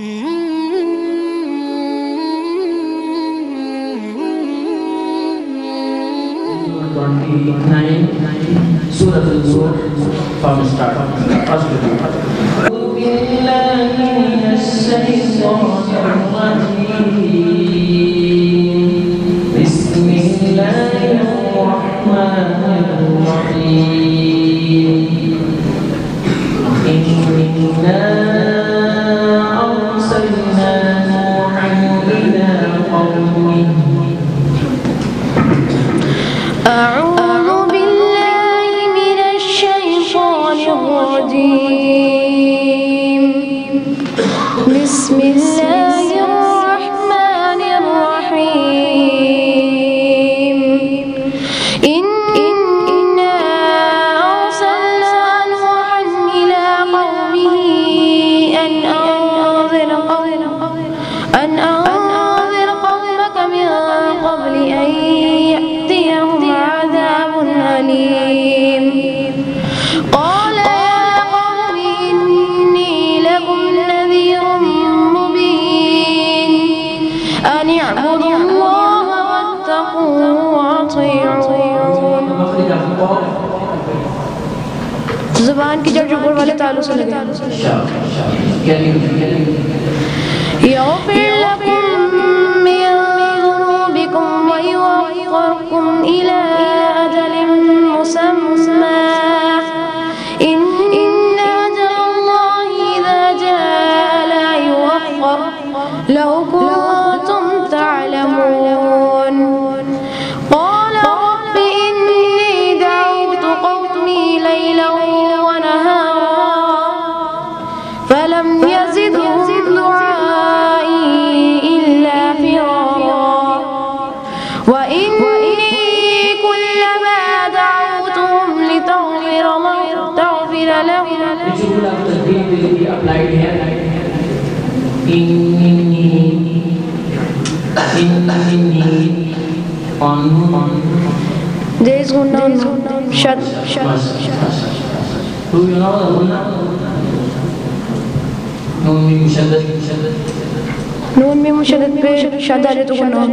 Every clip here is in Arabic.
Surah from start. First بسم الله الرحمن الرحيم إنا أرسلنا نوحا إلى قومه أن أنذر قومك من قبل أن يأتيهم عذاب أليم قال يا قوم إني لكم نذير مبين أن اعبدوا الله واتقوه وأطيعون زبان کی جڑ اوپر والے تعلق سے لگے يغفر لكم من ذنوبكم ويوفقكم إلى أجل مسمى إن أجل الله إذا جاء لا يؤخر لو كنتم تعلمون قال رب إني دعوت قومي ليلا ونهارا فلم يزدهم دعائي إلا فرارا وإني كلما دعوتهم لتغفر لهم There is gunna shad. Do you know the gunna? नून में मुशद्दद पे शद आ रहे तो गुनाह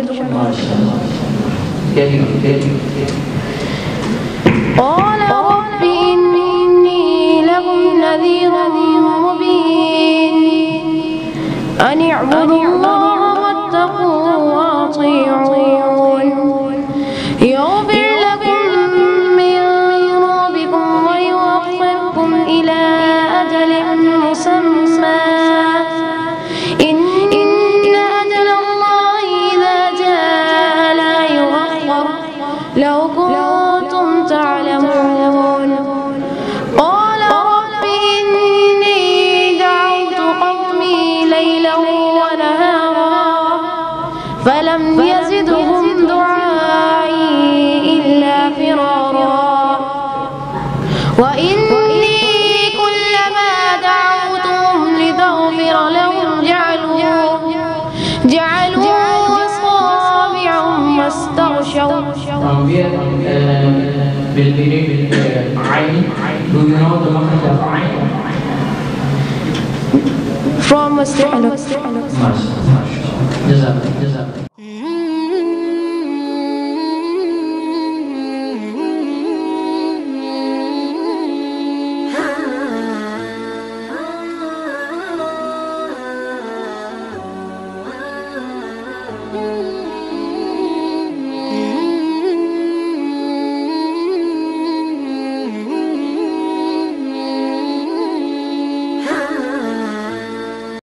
قال رب إني لكم نذير مبين أن اعبدوا الله واتقوه وأطيعون يغفر لكم من ذنوبكم ويوفقكم إلى أجل مسمى إن أجل الله إذا جاء لا يؤخر لو كنتم تعلمون قال رب إني دعوت قومي ليلا ونهارا فلم يزدهم دعائي إلا فرارا وإني كلما دعوتهم لتغفر لهم جعلوا أصابعهم واستغشوا From where will be read Ain? Do you know the makhraj of Ain? from Masjid. Mashallah. Jazak.